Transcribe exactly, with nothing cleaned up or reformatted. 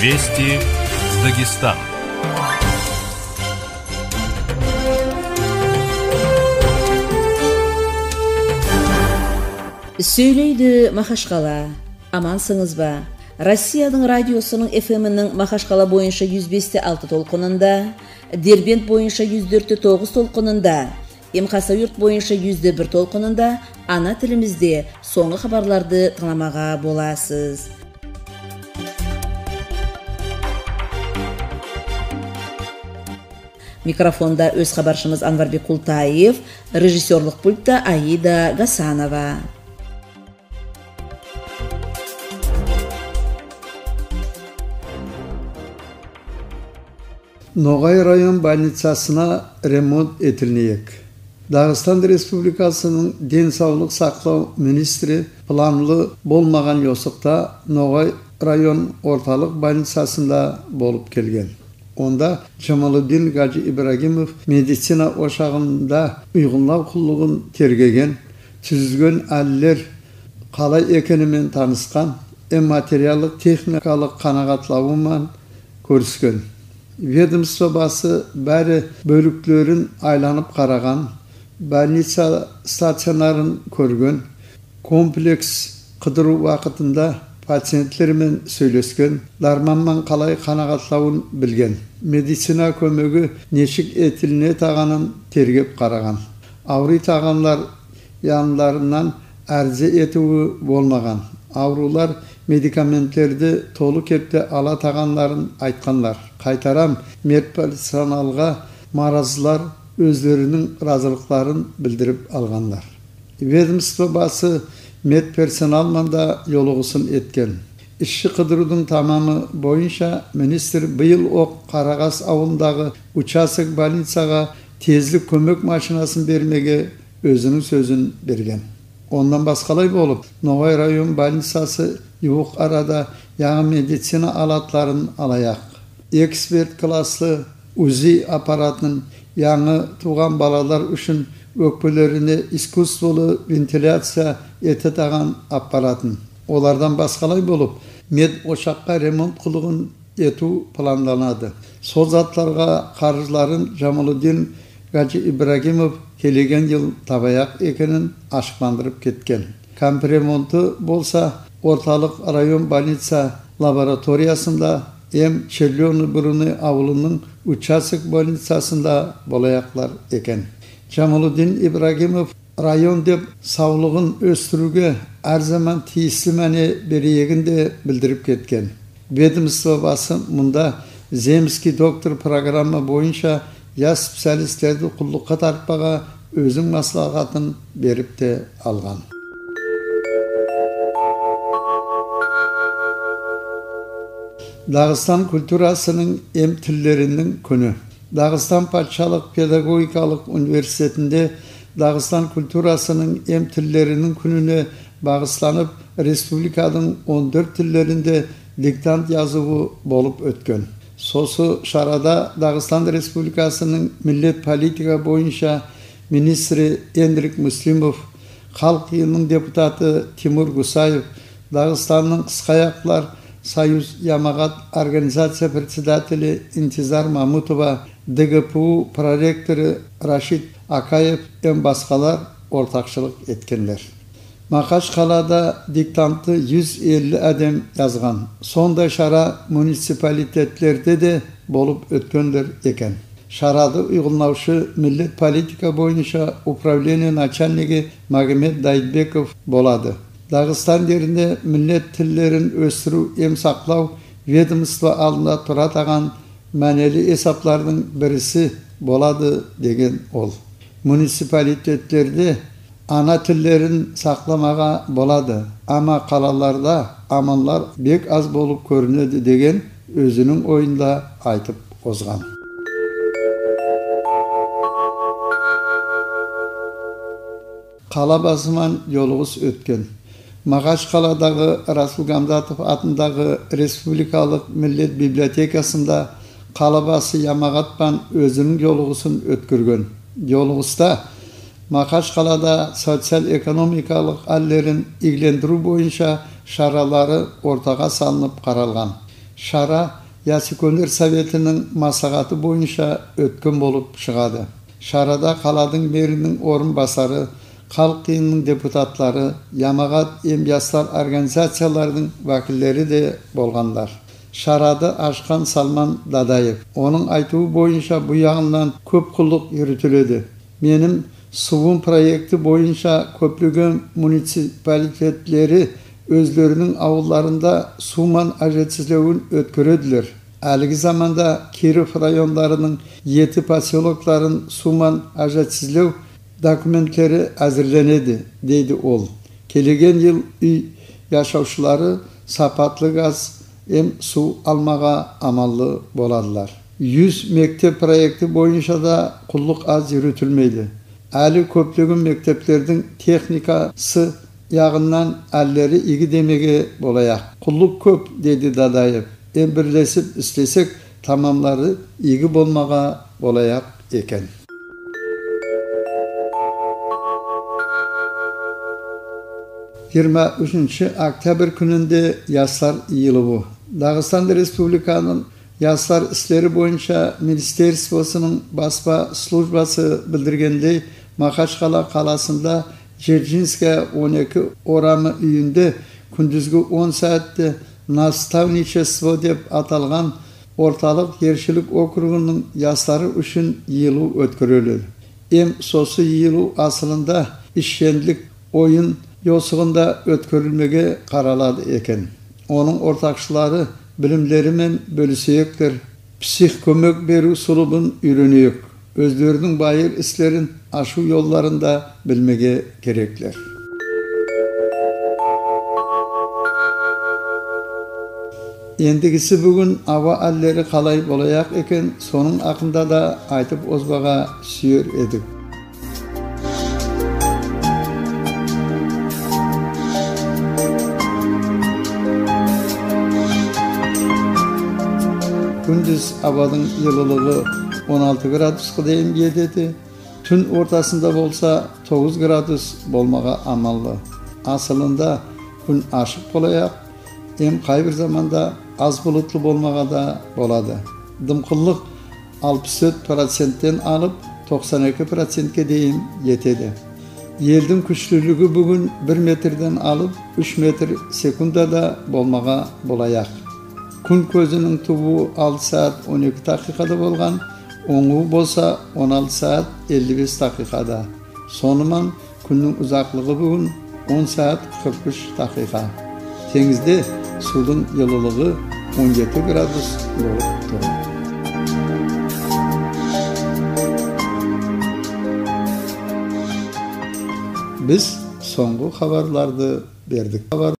Вести из Дагестана. Сөйлейді Махашқала. Амансыңыз ба? Россияның радиосының эф эм-нің Махашқала бойынша жүз бес те алты толқынында, Дербент бойынша жүз төрт те тоғыз толқынында, Емхасайырт бойынша жүз де бір толқынында ана тілімізде соңғы хабарларды тыңламаға боласыз. Микрофонда өз хабаршымыз Анварбек Култаев, режиссерлық пультта Аида Гасанова. Ноғай район больницасына ремонт етілінейік. Дағыстан Республикасының денсаулық сақтау министрі планлы болмаған йосықта Ноғай район орталық больницасында болып келген. Онда Жамалуддин Гаджи Ибрагимов медицина ошағында ұйғынлау құлығын тергеген, түзілген әлілер қалай екенімен танысқан, әм материалдық техникалық қанағатлауымен көріскен. Ведомство басы бәрі бөліклерін айланып қараған, больница стационарын көрген, комплекс қыдыру вақытында пациентлермен сөйлескен, дарманмен қалай қанағатлауын білген. Медицина көмегі нешік етіліне тағанын тергеп қараған. Аури тағанлар янларынан әрзе етуі болмаған. Аурулар медикаменттерді толы кепте ала тағанларын айтқанлар. Қайтарам медперсоналға маразылар өздерінің разылықтарын білдіріп алғанлар. Ведомство басы медперсоналмен да жолығысын еткен. Ішші қыдырудың тамамы бойынша министр биыл оқ Қарағас ауылындағы участок больницаға тезлік көмек машинасын бермеге өзінің сөзін берген. Ondan басқалай болып, Ноғай район больницасы юқ арада яңы медицина алатларын алаяқ. Эксперт классы УЗИ аппаратының яңы туған балалар үшін өкпелеріне искусстволы вентиляция ете таған аппаратын. Олардан басқалай болып, мед ошаққа ремонт құлығын ету планданады. Сол затларға қаржыларын Жамалуддин Гаджи Ибрагимов келеген ел табаяқ екенін ашықландырып кеткен. Капремонты болса, орталық район больница лабораториясында, Ем Черлёны Бұрыны ауылының участок больницасында болаяқлар екен. Жамалуддин Ибрагимов район деп саулығын өстіруге әр заман тиісті мәне берегінде білдіріп кеткен. Ведомство басы мұнда земский доктор программа бойынша яс специалистерді құллыққа тартпаға өзің маслағатын беріп те алған. Дағыстан культурасының ем тілдерінің күні. Дағыстан Патшалық педагогикалық университетінде Дағыстан культурасының ем тілдерінің күніне бағысланып, республиканың он төрт тілдерінде диктант жазуы болып өткен. Сосы шарада Дағыстан Республикасының миллет политика бойынша министрі Эндрик Муслимов, халық елінің депутаты Тимур Гусаев, Дағыстанның қысқаяқлар Союз Ямағат организация председателі Интизар Мамутова, Д Г П У проректоры Рашид Акаев әм басқалар ортақшылық еткенлер. Махашқалада диктанты жүз елу әдем жазған. Сондай шара муниципалитетлерде де болып өткендер екен. Шарады ұйғылнаушы миллет политика бойынша управление начальнигі Магомед Дайдбеков болады. Дағыстан жерінде миллет тілдерін өсіру ем сақлау ведомство алдында тұра таған мәнелі есаплардың бірісі болады деген ол. Муниципалитеттерде ана тілдерін сақламаға болады, ама қалаларда аманлар бек аз болып көрінеді деген өзінің ойында айтып озған. Қала басыман жолығыс өткен. Махашқаладағы Расул Гамзатов атындағы Республикалық миллет библиотекасында қалабасы Ямағатпан өзінің жолығысын өткірген. Жолығыста Махашқалада социал-экономикалық әллерін игілендіру бойынша шаралары ортаға салынып қаралған. Şara Yasikönür Sovetinin maslahatı boyunca ötken bolup çıkadı. Şarada kaladın merinin orun basarı, Halk Kıyının deputatları, Yamagat emyaslar organizatsiyalarının vakilleri de bolganlar. Şarada Aşkan Salman Dadayev. Onun aytığı boyunca bu yağından köp kulluk yürütülüdü. Benim Suvun proyekti boyunca köplügün munisipalitetleri özlerinin avullarında suman ajetsizlewin ötkürediler. Әлгі zamanda Kirov rayonlarının yeti pasiologların suman ajetsizlew dokumentleri hazırlanedi, deydi ol. Kelegen yıl üy yaşauşları sapatlı gaz hem su almağa amallı boladılar. yüz mektep proyekti boyunca da kulluk az yürütülmeydi. Ali köplügün mekteplerдің teknikası yağından elleri igi demege bolayak. Kulluk köp, dedi Dadayev. En birleşip istesek tamamları igi bolmağa bolayak eken. yirmi üçüncü oktyabr gününde Yaslar yılı bu. Dağıstan Respublikanın Yaslar işleri boyunca Ministerstvosunun basma slujbası bildirgende Makhaçkala kalasında Jerjinska on iki oramı üyünde kündüzgü on saatte Nastavnichestvo dep atalgan ortalık yerçilik okrugunun yasları üçün yılı ötkürülür. Em sosu yılı aslında işşenlik oyun yosuğunda ötkürülmege karaladı eken. Onun ortakçıları bilimlerimen bölüseyektir. Psih kömek beru sulubun ürünüyük. Özlerinin bayır islerin aşı yollarında bilmege gerekler. Endigisi bugün ava alleri kalay bolayak eken sonun akında da aytıp ozbağa süyer edik. Gündüz avadın yılılığı on altı gradusqa deyim yededi. Tün ortasında bolsa dokuz gradus bolmağa amallı. Aslında gün aşık bolayak, hem kayber zamanda az bulutlu bolmağa da boladı. Dımkıllık altmış dört prosentten alıp doksan iki prosentke deyim yetedi. Yeldin küçlülüğü bugün bir metrden alıp üç metr sekunda da bolmağa bolayak. Kun közünün tubu altı saat on iki dakikada bolgan, oňu bolsa on altı saat elli beş dakikada. Sonuman kunun uzaklığı bugün on saat kırk üç dakika. Tengizde sudun yılılığı on yedi gradus bolup durur. Biz soňgu habarlарды berdik. Habar